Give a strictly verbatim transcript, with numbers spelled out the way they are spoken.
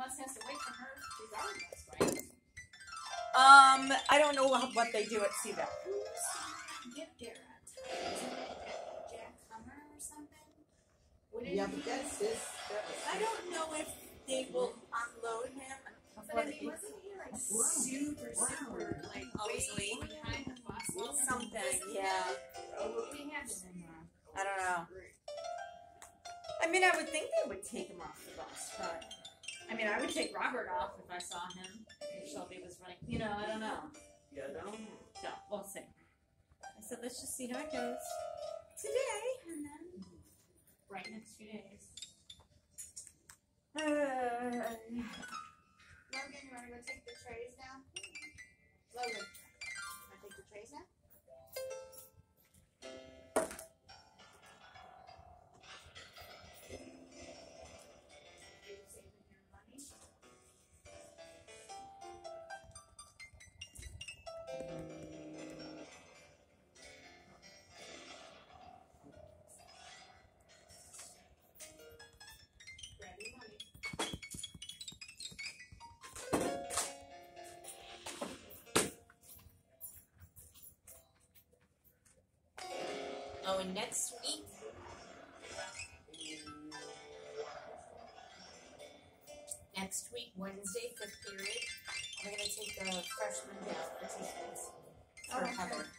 bus has to wait for her. She's our bus, right? Um, I don't know what they do at C V A C. Get there at Jack Hummer or something. What Yeah, but that's his. I don't know if they will unload him. But I mean, wasn't he like super, super, like Always way late. behind the bus? All the Something, time? yeah. We had to been wrong. I don't know. I mean, I would think they would take him off the bus, but I mean, I would take Robert off if I saw him. If Shelby was running, you know, I don't know. Yeah, no. So we'll see. I said, let's just see how it goes today, and then Right next few days. Uh, Logan, you want to go take the trays now? Logan, want to take the trays now? Are you saving your money? Grab your money. oh, and next week, next week, Wednesday, fifth period, we're gonna take the freshman down for teachers for Oh, okay. Heather.